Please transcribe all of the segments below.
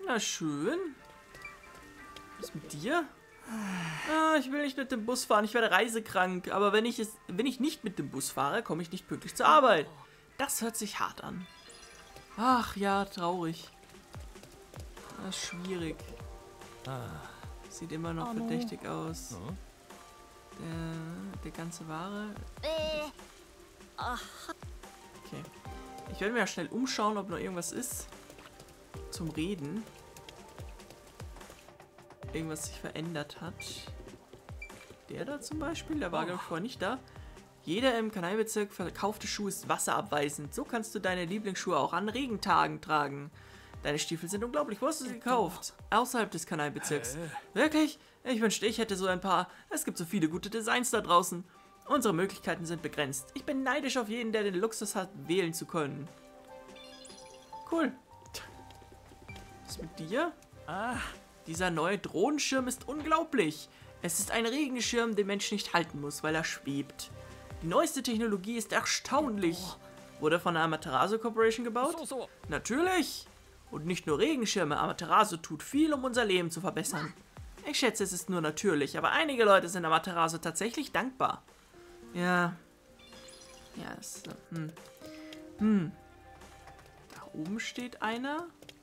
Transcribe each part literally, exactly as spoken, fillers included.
Na schön. Was ist mit dir? Ah, ich will nicht mit dem Bus fahren, ich werde reisekrank. Aber wenn ich, es, wenn ich nicht mit dem Bus fahre, komme ich nicht pünktlich zur Arbeit. Das hört sich hart an. Ach ja, traurig. Das ist schwierig. Sieht immer noch verdächtig aus. Der, der ganze Ware. Okay. Ich werde mir ja schnell umschauen, ob noch irgendwas ist. Zum Reden. Irgendwas sich verändert hat. Der da zum Beispiel, der war glaube ich vorher nicht da. Jeder im Kanai-Bezirk verkaufte Schuh ist wasserabweisend. So kannst du deine Lieblingsschuhe auch an Regentagen tragen. Deine Stiefel sind unglaublich. Wo hast du sie gekauft? Außerhalb des Kanai-Bezirks. Wirklich? Ich wünschte, ich hätte so ein paar. Es gibt so viele gute Designs da draußen. Unsere Möglichkeiten sind begrenzt. Ich bin neidisch auf jeden, der den Luxus hat, wählen zu können. Cool. Was ist mit dir? Ah, dieser neue Drohnenschirm ist unglaublich. Es ist ein Regenschirm, den Mensch nicht halten muss, weil er schwebt. Die neueste Technologie ist erstaunlich. Wurde von der Amaterasu Corporation gebaut? So, so. Natürlich. Und nicht nur Regenschirme, Amaterasu tut viel, um unser Leben zu verbessern. Ich schätze, es ist nur natürlich, aber einige Leute sind Amaterasu tatsächlich dankbar. Ja. Ja, es, hm. Hm. Da oben steht einer.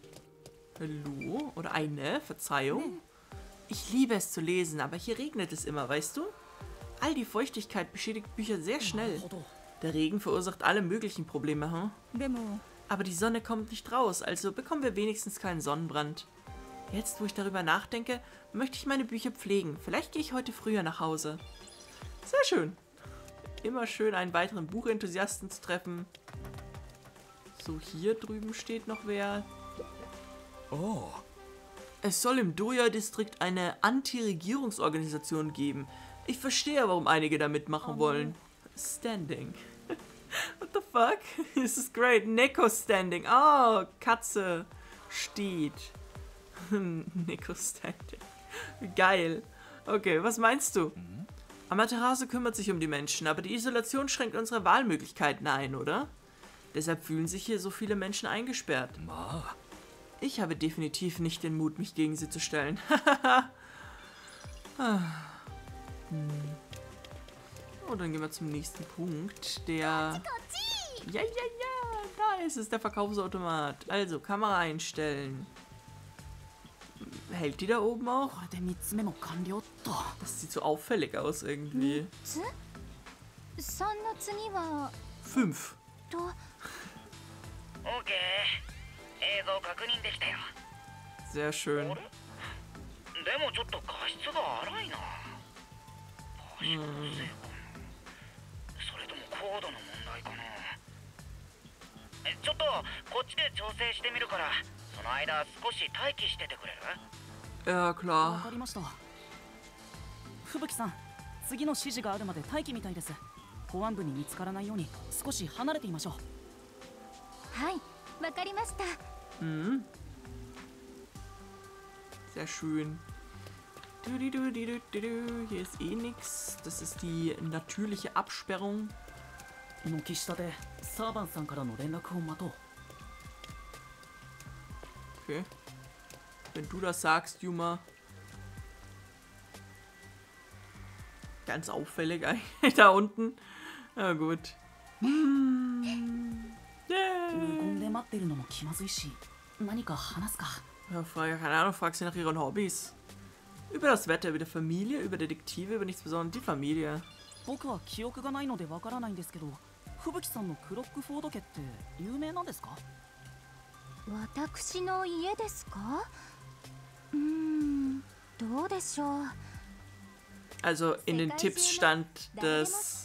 Hallo? Oder eine, Verzeihung. Ich liebe es zu lesen, aber hier regnet es immer, weißt du? All die Feuchtigkeit beschädigt Bücher sehr schnell. Der Regen verursacht alle möglichen Probleme, hm? Aber die Sonne kommt nicht raus, also bekommen wir wenigstens keinen Sonnenbrand. Jetzt, wo ich darüber nachdenke, möchte ich meine Bücher pflegen. Vielleicht gehe ich heute früher nach Hause. Sehr schön. Immer schön, einen weiteren Buchenthusiasten zu treffen. So, hier drüben steht noch wer. Oh. Es soll im Doja-Distrikt eine Anti-Regierungsorganisation geben. Ich verstehe, warum einige da mitmachen oh, wollen. Standing. What the fuck? This is great. Neko Standing. Oh, Katze steht. Neko Standing. Geil. Okay, was meinst du? Mhm. Amaterasu kümmert sich um die Menschen, aber die Isolation schränkt unsere Wahlmöglichkeiten ein, oder? Deshalb fühlen sich hier so viele Menschen eingesperrt. Ich habe definitiv nicht den Mut, mich gegen sie zu stellen. hm. Oh, dann gehen wir zum nächsten Punkt. Der... Ja, ja, ja. Da ist es, der Verkaufsautomat. Also, Kamera einstellen. Hält die da oben auch? Das sieht so auffällig aus irgendwie. Fünf. Sehr schön. Hm. Ja, klar. Mhm. Sehr schön. Hier ist eh nichts. Das ist die natürliche Absperrung. Okay. Wenn du das sagst, Yuma. Ganz auffällig eigentlich da unten. Na gut. Hm. Yeah. Ja, frage, keine Ahnung, frag sie nach ihren Hobbys. Über das Wetter, über die Familie, über Detektive, über nichts Besonderes. Die Familie. Also in den Tipps stand, dass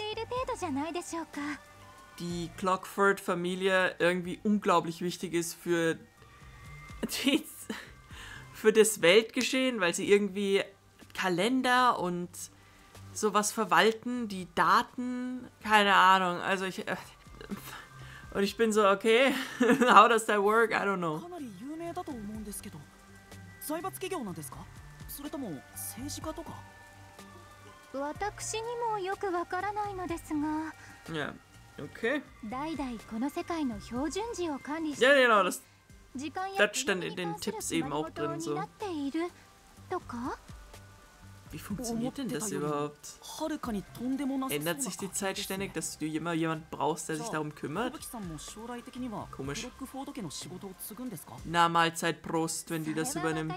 die Clockford-Familie irgendwie unglaublich wichtig ist für, die, für das Weltgeschehen, weil sie irgendwie Kalender und sowas verwalten, die Daten, keine Ahnung, also ich... Und ich bin so, okay, how does that work? I don't know. Ja, okay. Ja, genau, das, Das stand in den Tipps eben auch drin so. Wie funktioniert denn das überhaupt? Ändert sich die Zeit ständig, dass du immer jemand brauchst, der sich darum kümmert? Komisch. Na, Mahlzeit, Prost, wenn die das übernimmt.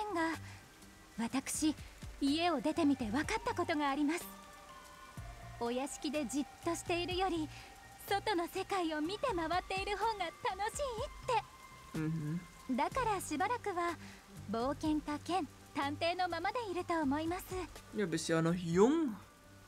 私、家を出てみて分かったことがあります。お屋敷でじっとしているより、外の世界を見て回っている方が楽しいって。だからしばらくは冒険家兼探偵のままでいると思います。 Ja, bist ja noch jung.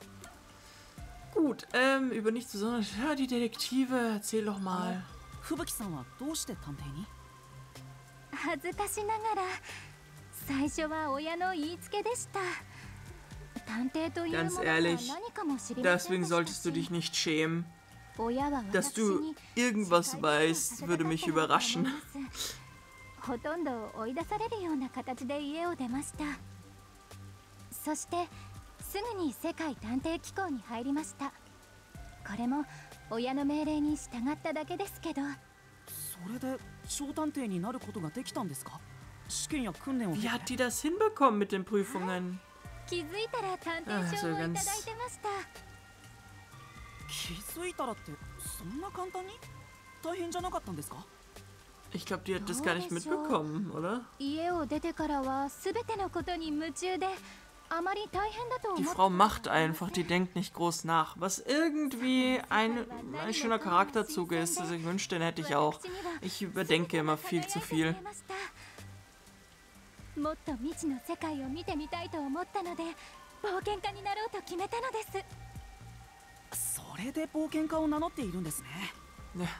Gut, ähm, über nichts Besonderes. Ja, die Detektive, erzähl doch mal. 吹雪さんはどうして探偵に？ 恥ずかしながら。 最初は親の言いつけでした。 Ganz ehrlich, deswegen solltest du dich nicht schämen. Dass du irgendwas weißt, würde mich überraschen. ほとんど追い出されるような形で家を出ました。そしてすぐに世界探偵機構に入りました。これも親の命令に従っただけですけど。 それで小探偵になることができたんですか？ Wie hat die das hinbekommen mit den Prüfungen? Ah, so ganz... Ich glaube, die hat das gar nicht mitbekommen, oder? Die Frau macht einfach, die denkt nicht groß nach. Was irgendwie ein, ein schöner Charakterzug ist. Also ich wünschte, den hätte ich auch. Ich überdenke immer viel zu viel. もっと未知の世界を見てみたいと思ったので冒険家になろうと決めたのです。 それで冒険家を名乗っているんですね。 はい。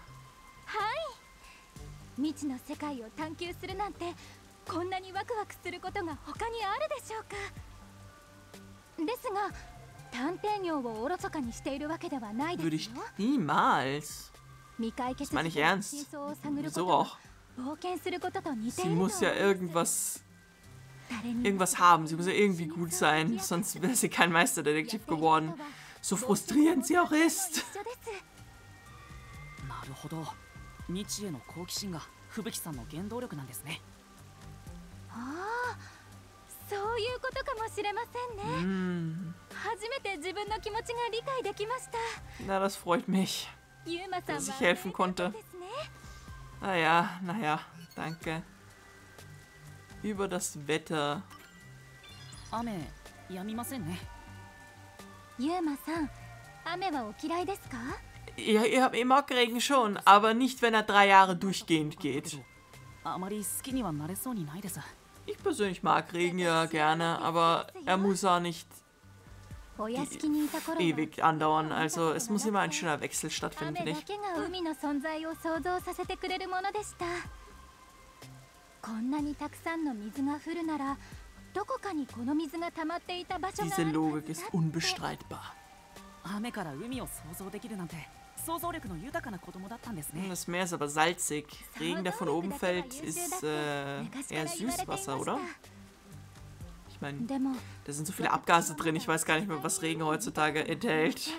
未知の世界を探求するなんてこんなにワクワクすることが他にあるでしょうか。ですが探偵業をおろそかにしているわけではないですよ。 Niemals. 未解決真相を探ることは冒険することと似ているの。Sie muss ja irgendwas Irgendwas haben, sie muss ja irgendwie gut sein, sonst wäre sie kein Meisterdetektiv geworden. So frustrierend sie auch ist. Na, das freut mich, dass ich helfen konnte. Naja, naja, danke. Über das Wetter. Ja, ihr, ihr mag Regen schon, aber nicht, wenn er drei Jahre durchgehend geht. Ich persönlich mag Regen ja gerne, aber er muss auch nicht ewig andauern. Also es muss immer ein schöner Wechsel stattfinden, finde ich. Diese Logik ist unbestreitbar. Das Meer ist aber salzig. Regen, der von oben fällt, ist äh, eher Süßwasser, oder? Ich meine, da sind so viele Abgase drin. Ich weiß gar nicht mehr, was Regen heutzutage enthält.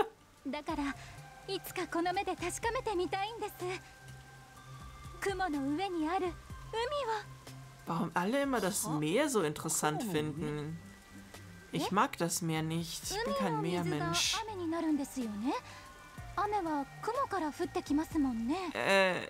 Warum alle immer das Meer so interessant finden? Ich mag das Meer nicht. Ich bin kein Meermensch. Äh...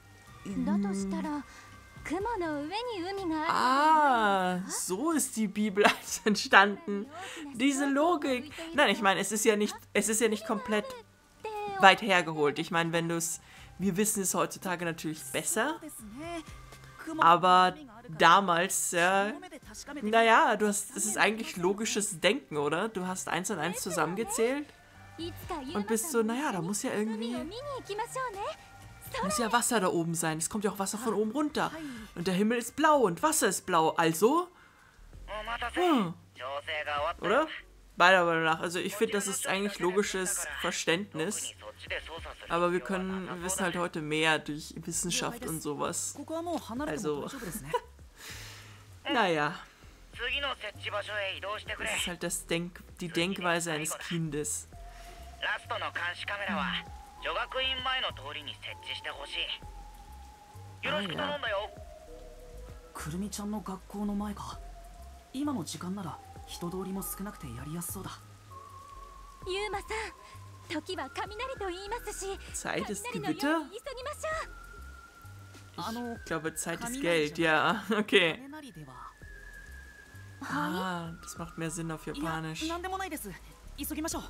Ah, so ist die Bibel entstanden. Diese Logik. Nein, ich meine, es ist ja nicht, es ist ja nicht komplett weit hergeholt. Ich meine, wenn du es, wir wissen es heutzutage natürlich besser, aber damals, ja, naja, du hast, es ist eigentlich logisches Denken, oder? Du hast eins und eins zusammengezählt und bist so, naja, da muss ja irgendwie, muss ja Wasser da oben sein. Es kommt ja auch Wasser von oben runter. Und der Himmel ist blau und Wasser ist blau. Also, hm. Oder? Meiner Meinung nach. Also ich finde, das ist eigentlich logisches Verständnis. Aber wir können, wir wissen halt heute mehr durch Wissenschaft und sowas. Also, naja. Das ist halt das Denk die Denkweise eines Kindes. Ah, ja. くるみちゃんの学校の前か。今の時間なら人通りも少なくてやりやすそうだ。 ユーマさん、時は雷と言いますし、 Zeit ist 雷のよう Gewitter? に急ぎましょう。 Ich glaube, Zeit ist Geld. Ja, okay. 雷では。 Ah, das macht mehr Sinn auf いや、 Japanisch. なんでもないです。急ぎましょう。 はい。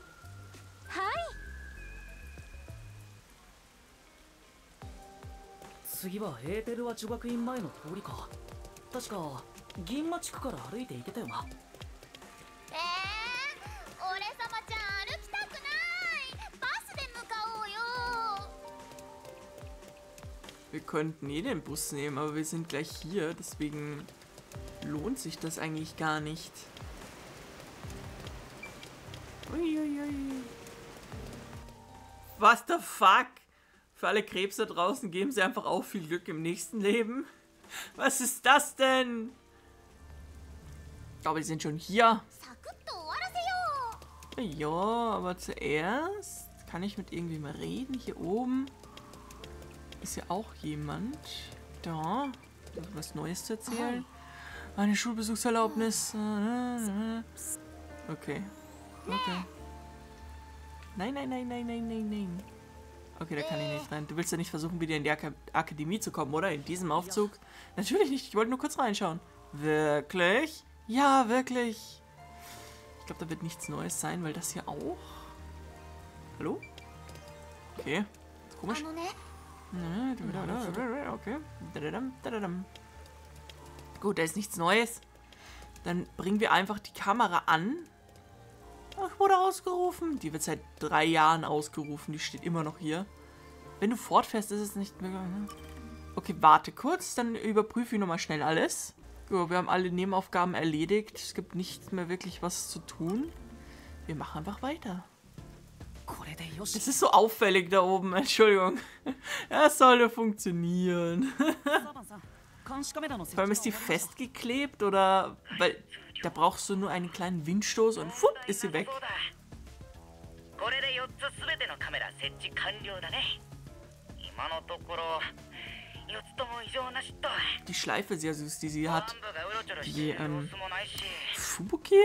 次はエーテルワ女学院前の通りか。確か銀馬地区から歩いて行けたよな。 えー、俺様ちゃん歩きたくない。バスで向かおうよ。 Wir könnten eh den Bus nehmen, aber wir sind gleich hier, deswegen lohnt sich das eigentlich gar nicht. Uiuiui. What the fuck? Für alle Krebs da draußen geben sie einfach auf. Viel Glück im nächsten Leben. Was ist das denn? Ich glaube, die sind schon hier. サクッと終わらせよう。 Ja, aber zuerst kann ich mit irgendwem reden. Hier oben ist ja auch jemand. Da. Was Neues zu erzählen. Eine Schulbesuchserlaubnis. Okay. Okay. Nein, nein, nein, nein, nein, nein, nein. Okay, da kann ich nicht rein. Du willst ja nicht versuchen, wieder in die Ak Akademie zu kommen, oder? In diesem Aufzug? Natürlich nicht. Ich wollte nur kurz reinschauen. Wirklich? Ja, wirklich. Ich glaube, da wird nichts Neues sein, weil das hier auch... Hallo? Okay. Ist komisch. あのね、 Okay. Gut, da ist nichts Neues. Dann bringen wir einfach die Kamera an. Ach, wurde ausgerufen. Die wird seit drei Jahren ausgerufen. Die steht immer noch hier. Wenn du fortfährst, ist es nicht mehr... Okay, warte kurz. Dann überprüfe ich nochmal schnell alles. Ja, wir haben alle Nebenaufgaben erledigt. Es gibt nichts mehr wirklich was zu tun. Wir machen einfach weiter. Es ist so auffällig da oben. Entschuldigung. Es sollte funktionieren. Vor allem ist die festgeklebt oder... Weil da brauchst du nur einen kleinen Windstoß und fupp, ist sie weg. Die Schleife sehr süß, die sie hat. Die, ähm... Fubuki?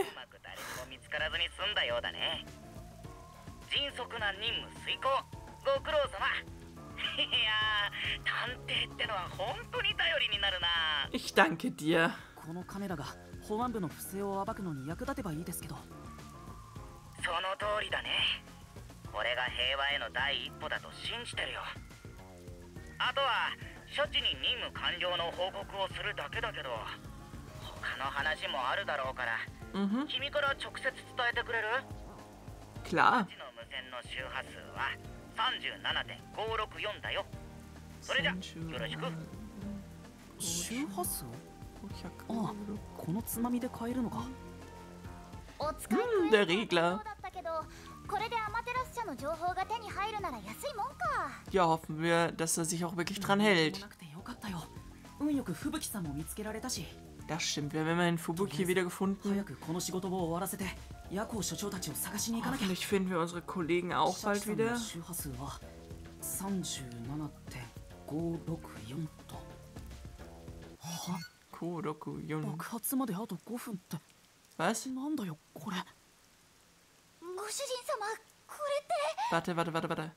Ich danke dir. このカメラが保安部の不正を暴くのに役立てばいいですけど。 その通りだね。これが平和への第一歩だと信じてるよ。あとは処置に任務完了の報告をするだけだけど、他の話もあるだろうから、君から直接伝えてくれる？ Klar. の無線の周波数は さんじゅうななてんごろくよん だよ。それじゃよろしく。 周波数？ああ、このつまみで買えるのか。 お使いの Der Regler. だったけど、これでアマテラス社の情報が手に入るなら安いもんか。 Ja, hoffen wir, dass er sich auch wirklich dran hält. なくてよかったよ。運よく吹雪さんも見つけられたし。 Das stimmt, wir haben immerhin Fubuki wieder gefunden. 早くこの仕事を終わらせて、夜行所長たちを探しに行かなきゃ。 Hoffentlich finden wir unsere Kollegen auch bald wieder. 周波数は さんじゅうななてんごろくよん と。は？ 爆発まであとごふんって。 Was? なんだよこれ。 ご主人様、これって Warte, warte, warte, warte. 爆発するんじゃない？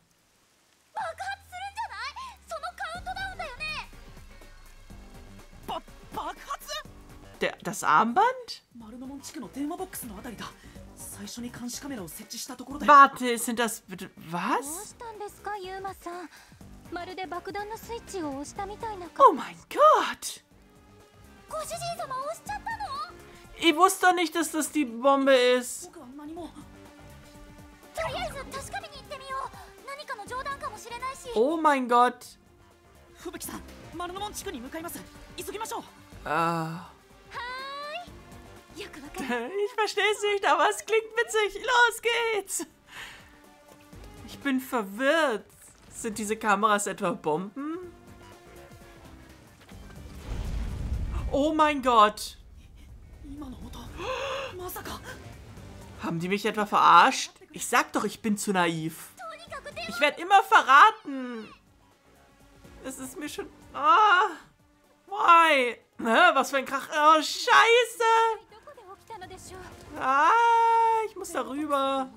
そのカウントダウンだよね。 ば爆発？ Der, das Armband? 丸の門地区の電話ボックスのあたりだ。最初に監視カメラを設置したところで。 Warte, sind das bitte どう was? したんですか、ユーマさん。まるで爆弾のスイッチを押したみたいな Oh mein Gott! ご主人様押しちゃったの？ Ich wusste doch nicht, dass das die Bombe ist. 僕は何も。 とりあえず確かめに行ってみよう。何かの冗談かもしれないし。 Oh mein Gott. 吹雪さん、丸の門地区に向かいます。急ぎましょう。 Ah. よくわかる。 Ich verstehe es nicht, aber es klingt witzig. Los geht's. Ich bin verwirrt. Sind diese Kameras etwa Bomben? Oh mein Gott. 今の音、まさか。 Haben die mich etwa verarscht? Ich sag doch, ich bin zu naiv. Ich werde immer verraten. Es ist mir schon... Ah! Why? Hä? Was für ein Krach. Oh, Scheiße! Ah, ich muss da rüber.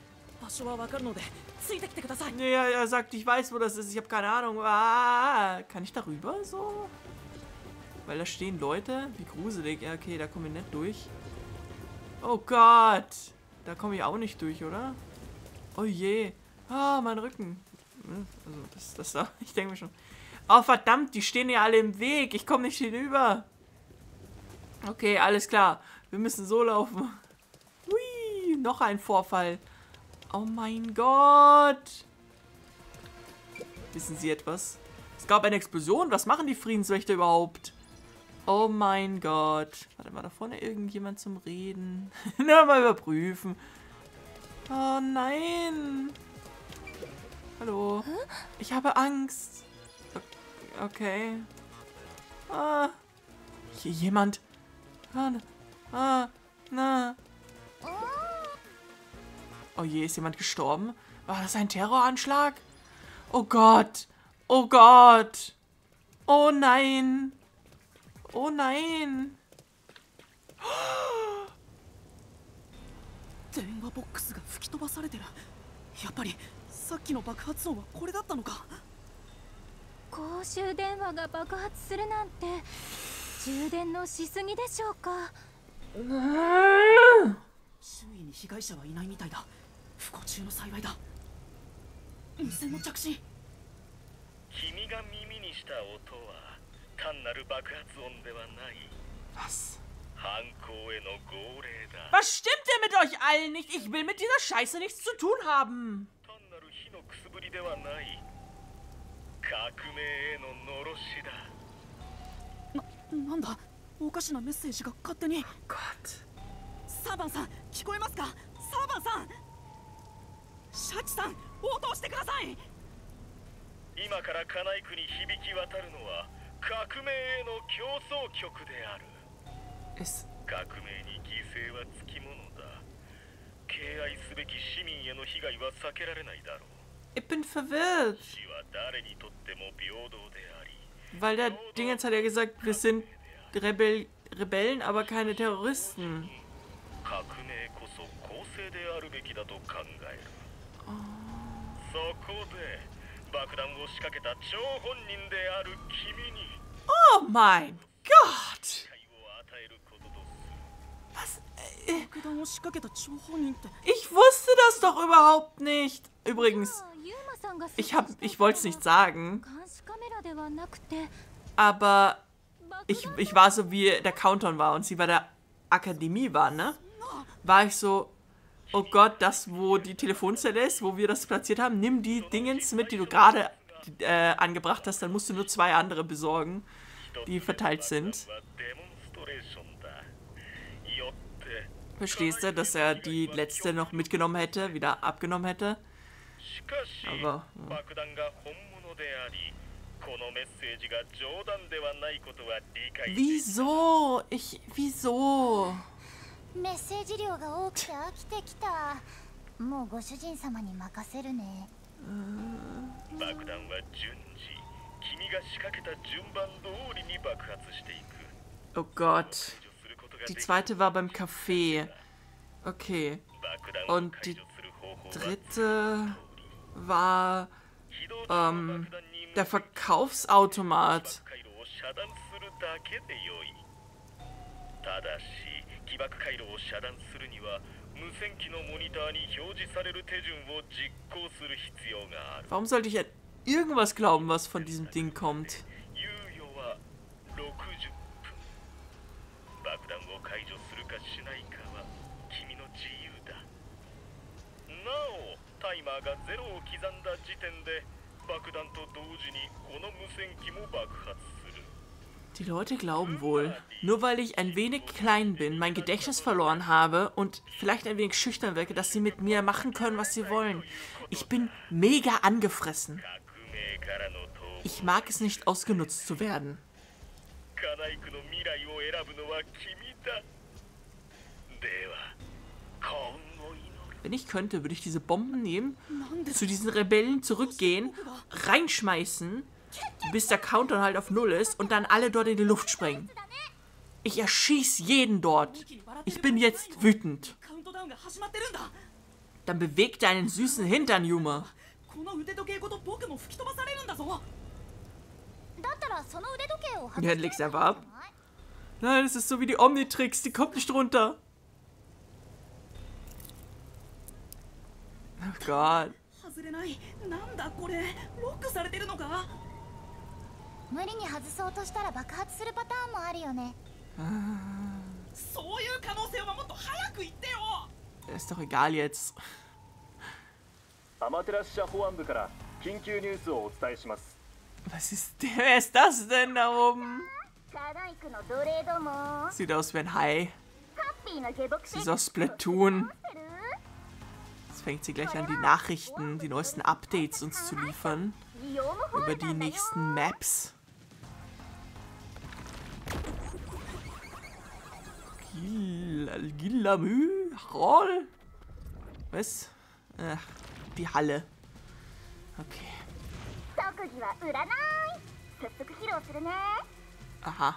Nee, er sagt, ich weiß, wo das ist. Ich habe keine Ahnung. Ah, kann ich da rüber so? Weil da stehen Leute. Wie gruselig. Ja, okay, da komme ich nicht durch. Oh Gott. Da komme ich auch nicht durch, oder? Oh je. Ah, mein Rücken. Also, das, das da. Ich denke mir schon. Oh, verdammt, die stehen ja alle im Weg. Ich komme nicht hinüber. Okay, alles klar. Wir müssen so laufen. Hui, noch ein Vorfall. Oh mein Gott. Wissen Sie etwas? Es gab eine Explosion. Was machen die Friedenswächter überhaupt? Oh mein Gott. Warte mal, da vorne irgendjemand zum Reden. Na, mal überprüfen. Oh nein. Hallo. Ich habe Angst. Okay. Ah. Hier jemand. Ah, ah, na. Oh je, ist jemand gestorben? War das ein Terroranschlag? Oh Gott. Oh Gott. Oh nein. Oh nein. 電話ボックスが吹き飛ばされてる。やっぱりさっきの爆発音はこれだったのか。 公衆電話が爆発するなんて充電のしすぎでしょうか。 周囲に被害者はいないみたいだ。不幸中の幸いだ。無線の着信。 君が耳にした音は単なる爆発音ではない。 Was? 犯行への号令だ。 Was stimmt denn mit euch allen nicht? Ich will mit dieser Scheiße nichts zu tun haben. 単なる火のくすぶりではない。革命へののろしだ。 な、なんだおかしなメッセージが勝手に。 Gott. サーバンさん、聞こえますか？サーバンさん。シャチさん、応答してください。 今からカナイクに響き渡るのは革命への競争曲である。 Es 革命に犠牲はつきものだ。敬愛すべき市民への被害は避けられないだろう。 Ich bin verwirrt. 死は誰にとっても平等であり。 Weil der Dingens hat ja gesagt, wir sind Rebell Rebellen, aber keine Terroristen. 革命こそ公正であるべきだと考える。そこで爆弾を仕掛けた張本人である君に。 Oh mein Gott. Was? Äh, 爆弾を仕掛けた張本人って。 ich wusste das doch überhaupt nicht. Übrigens, ich hab, ich wollte es nicht sagen, aber ich, ich war so, wie der Countdown war und sie bei der Akademie war, ne? War ich so, oh Gott, das, wo die Telefonzelle ist, wo wir das platziert haben, nimm die Dingens mit, die du gerade äh, angebracht hast, dann musst du nur zwei andere besorgen, die verteilt sind. Verstehst du, dass er die letzte noch mitgenommen hätte, wieder abgenommen hätte? Aber... Ja. Wieso? Ich... Wieso? メッセージ量が多くて飽きてきた。もうご主人様に任せるね。 爆弾は順次、君が仕掛けた順番通りに爆発していく。 Oh Gott. Die zweite war beim Café. Okay. Und die dritte war ähm, der Verkaufsautomat. ただし、起爆回路を遮断するには無線機のモニターに表示される手順を実行する必要がある。 Warum sollte ich an irgendwas glauben, was von diesem Ding kommt? 猶予はろくじゅっぷん。爆弾を解除するかしないかは君の自由だ。なお、タイマーがゼロを刻んだ時点で爆弾と同時にこの無線機も爆発する。 Die Leute glauben wohl, nur weil ich ein wenig klein bin, mein Gedächtnis verloren habe und vielleicht ein wenig schüchtern wirke, dass sie mit mir machen können, was sie wollen. Ich bin mega angefressen. Ich mag es nicht, ausgenutzt zu werden. Wenn ich könnte, würde ich diese Bomben nehmen, zu diesen Rebellen zurückgehen, reinschmeißen bis der Countdown halt auf null ist und dann alle dort in die Luft springen. Ich erschieß jeden dort. Ich bin jetzt wütend. Dann beweg deinen süßen Hintern, Yuma. Ja, leg's einfach ab. Nein, das ist so wie die Omnitrix, die kommt nicht runter. Oh Gott. 無理に外そうとしたら爆発するパターンもあるよね。 そういう可能性はもっと早く言ってよ。 Ist doch egal jetzt. アマテラス社保安部から緊急ニュースをお伝えします。 Was ist der? Wer ist das denn da oben? カナイクの奴隷ども。 Sieht aus wie ein Hai. ハッピーの下僕 Sie ist aus Splatoon. Jetzt fängt sie gleich an, die Nachrichten, die neuesten Updates uns zu liefern. Über die nächsten Maps. Gilamü? Roll? Was? Ach, die Halle. Okay. Aha.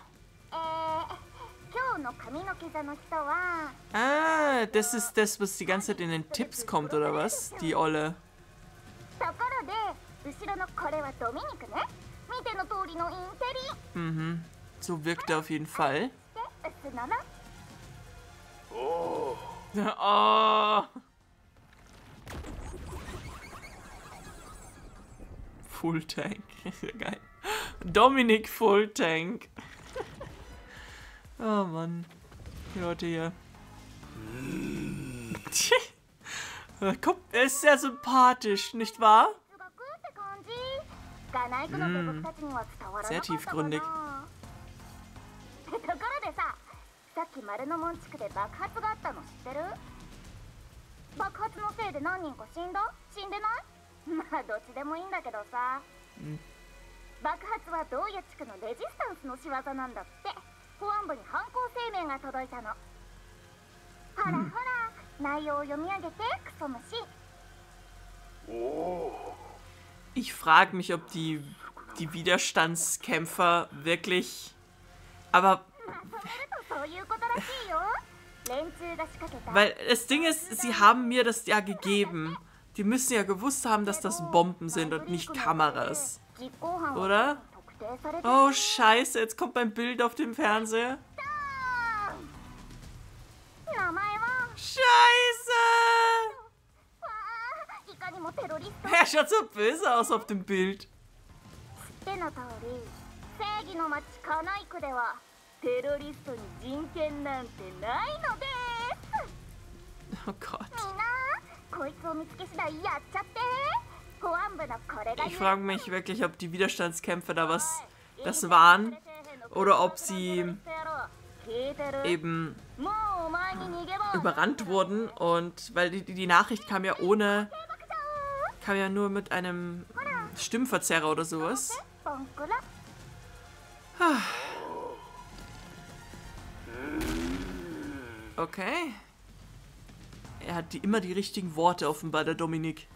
Ah, das ist das, was die ganze Zeit in den Tipps kommt, oder was? Die Olle. Mhm. So wirkt er auf jeden Fall. Oh. Oh. Full Tank. Geil. Dominik Full Tank. Oh Mann. Die Leute hier. Guck, er ist sehr sympathisch, nicht wahr? Mm. Sehr tiefgründig. Ich frage mich, ob die, die Widerstandskämpfer wirklich... Aber... Weil das Ding ist, sie haben mir das ja gegeben. Die müssen ja gewusst haben, dass das Bomben sind und nicht Kameras. Oder? Oh, scheiße, jetzt kommt mein Bild auf dem Fernseher. Scheiße! Er schaut so böse aus auf dem Bild. Oh Gott. Ich frage mich wirklich, ob die Widerstandskämpfer da was das waren oder ob sie eben überrannt wurden, und weil die, die Nachricht kam ja ohne, kam ja nur mit einem Stimmverzerrer oder sowas. Okay. Er hat die, immer die richtigen Worte offenbar, der Dominik.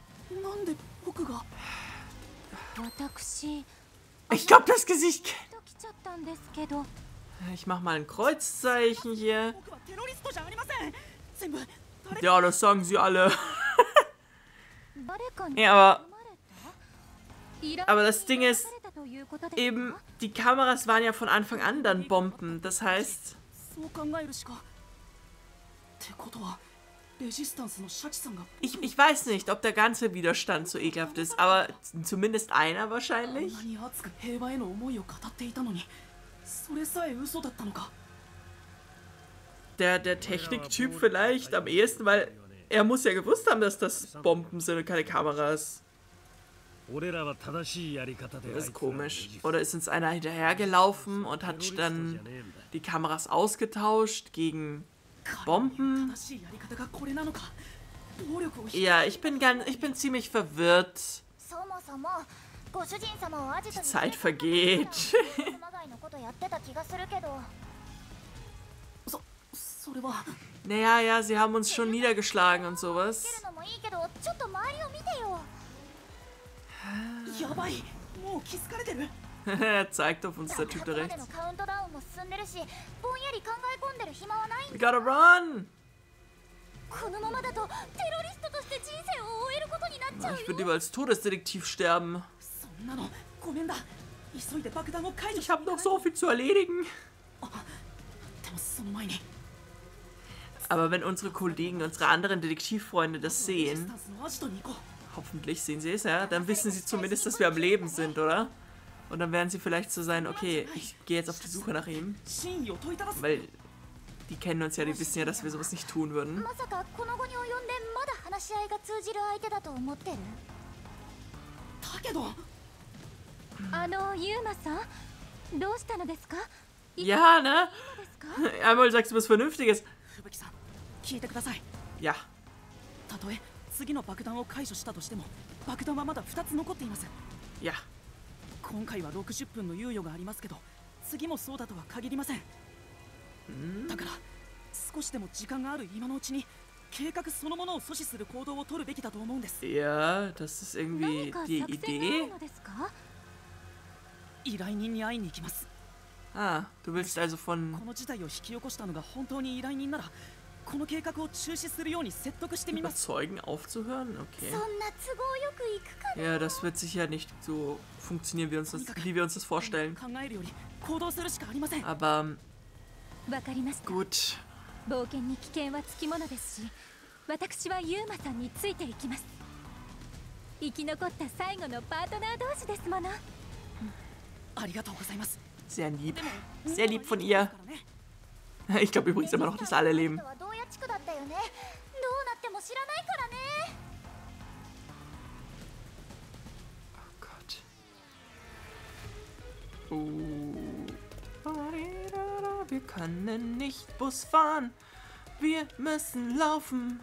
Ich glaube, das Gesicht... Ich mach mal ein Kreuzzeichen hier. Ja, das sagen sie alle. Ja, aber... Aber das Ding ist, eben, die Kameras waren ja von Anfang an dann Bomben. Das heißt... Ich, ich weiß nicht, ob der ganze Widerstand so ekelhaft ist, aber zumindest einer wahrscheinlich. Der, der Techniktyp vielleicht am ehesten, weil er muss ja gewusst haben, dass das Bomben sind und keine Kameras. Das ist komisch. Oder ist uns einer hinterhergelaufen und hat dann die Kameras ausgetauscht gegen Bomben? Ja, ich bin ganz, ich bin ziemlich verwirrt. Die Zeit vergeht. Naja, ja, sie haben uns schon niedergeschlagen und sowas. Zeigt auf uns der Typ da まで rechts. のカウントダウンも進んでるし、ぼんやり考え込んでる暇はないん We だ。 gotta run! このままだとテロリストとして人生を終えることになっちゃう Ich よ。 würde lieber als Todesdetektiv sterben. そんなのごめんだ。急いで爆弾を解除 Ich habe noch so viel zu erledigen. でもその前に Aber wenn unsere Kollegen, unsere anderen Detektivfreunde das レジス sehen, タンスのアジトに行こ hoffentlich sehen sie es, ja, dann wissen sie zumindest, dass wir am Leben sind, oder? Und dann werden sie vielleicht so sein, okay, ich gehe jetzt auf die Suche nach ihm. う。真意を問いただす。 Weil die kennen uns ja, die wissen ja, dass wir sowas nicht tun würden. まさかこの後に及んでまだ話し合いが通じる相手だと思ってる？ だけどあのユーマさん、どうしたのですか？ Ja, ne? ですか？ Einmal sagst du was Vernünftiges. 吹雪さん、聞いてください。 Ja. たとえ次の爆弾を解除したとしても、爆弾はまだふたつ残っています。 Ja. 今回はろくじゅっぷんの猶予がありますけど、次もそうだとは限りません。だから少しでも時間がある今のうちに計画そのものを阻止する行動を取るべきだと思うんです。 Ja, das ist irgendwie 何か die 作戦があ Idee. るのですか？ 依頼人に会いに行きます。 Ah, du willst also こ von... の事態を引き起こしたのが本当に依頼人なら、この計画を中止するように説得してみます。 Überzeugen aufzuhören? Okay. そんな都合よくいくかな。 Ja, das wird sicher nicht so funktionieren, wie, uns das, wie wir uns das vorstellen. 考えるより行動するしかありません。 Aber わかりました。 gut. 冒険に危険はつきものですし、私はユーマさんについていきます。生き残った最後のパートナー同士ですもの。 ありがとうございます。 Sehr lieb. Sehr lieb von ihr. Ich glaube übrigens immer noch, dass alle leben. は洞爺地区だったよね。どうなっても知らないからね。 Oh Gott. Uh. Wir können nicht Bus fahren. Wir müssen laufen.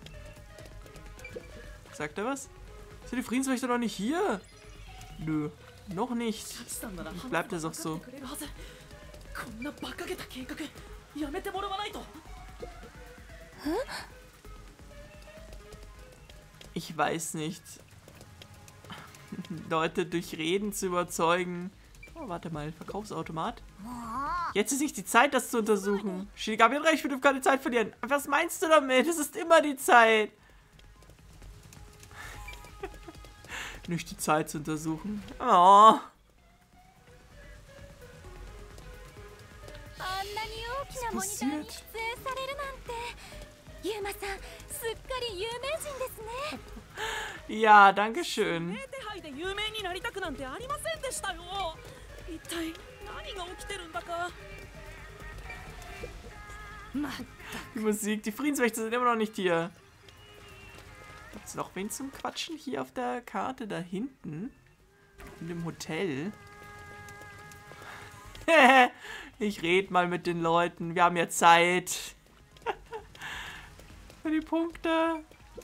Sagt er was? Sind die Friedenswächter noch nicht hier? Nö, noch nicht. Bleibt es auch so. こんな馬鹿げた計画やめてもらわないと。 Ich weiß nicht. Leute durch Reden zu überzeugen. Oh, warte mal, Verkaufsautomat. Jetzt ist nicht die Zeit, das zu untersuchen. Shinigami hat recht, wir dürfen keine Zeit verlieren. Was meinst du damit? Es ist immer die Zeit. Nicht die Zeit zu untersuchen. Oh. あんなに大きなモニターに出演されるなんて、ユーマさん、すっかり有名人ですね。 Ja, danke schön. 手配で有名になりたくなんてありませんでしたよ。一体何が起きてるんだか。ま Die Musik, die Friedenswächter sind immer noch nicht hier. Gibt es noch wen zum Quatschen hier auf der Karte da hinten? In dem Hotel? Ich rede mal mit den Leuten. Wir haben ja Zeit. Für die Punkte.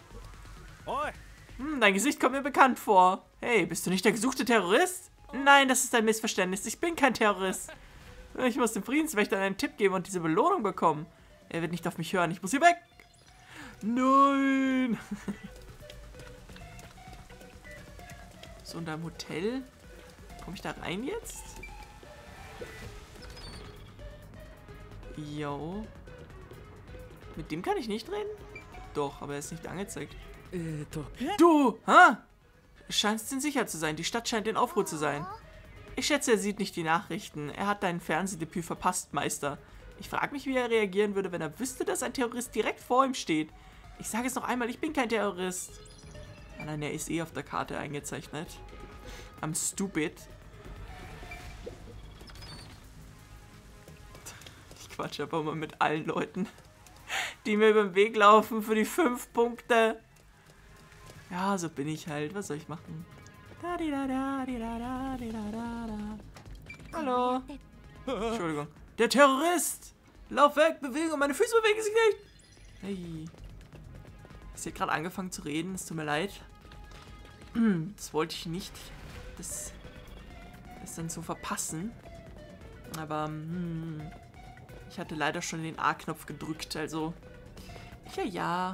Hm, dein Gesicht kommt mir bekannt vor. Hey, bist du nicht der gesuchte Terrorist? Nein, das ist ein Missverständnis. Ich bin kein Terrorist. Ich muss dem Friedenswächter einen Tipp geben und diese Belohnung bekommen. Er wird nicht auf mich hören. Ich muss hier weg. Nein. So, in deinem Hotel. Komme ich da rein jetzt? Jo. Mit dem kann ich nicht reden? Doch, aber er ist nicht angezeigt. Du, ha? Scheinst in Sicherheit zu sein. Die Stadt scheint in Aufruhr zu sein. Ich schätze, er sieht nicht die Nachrichten. Er hat dein Fernsehdebüt verpasst, Meister. Ich frage mich, wie er reagieren würde, wenn er wüsste, dass ein Terrorist direkt vor ihm steht. Ich sage es noch einmal, ich bin kein Terrorist. Oh nein, er ist eh auf der Karte eingezeichnet. I'm stupid. Ich quatsche einfach mal mit allen Leuten, die mir über den Weg laufen für die fünf Punkte. Ja, so bin ich halt. Was soll ich machen? Hallo. Entschuldigung. Der Terrorist! Lauf weg, Bewegung, meine Füße bewegen sich nicht! Hey. Ich habe gerade angefangen zu reden, es tut mir leid. Das wollte ich nicht. Das, das dann so verpassen. Aber hm, ich hatte leider schon den A-Knopf gedrückt, also. Ja, ja.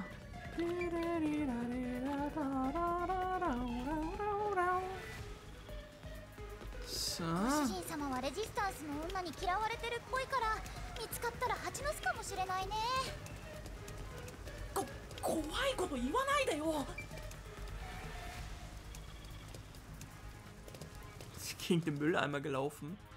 So. ご主人様はレジスタンスの女に嫌われてるっぽいから見つかったら蜂の巣かもしれないね。 こ怖いこと言わないでよ。 Ist gegen den Mülleimer gelaufen.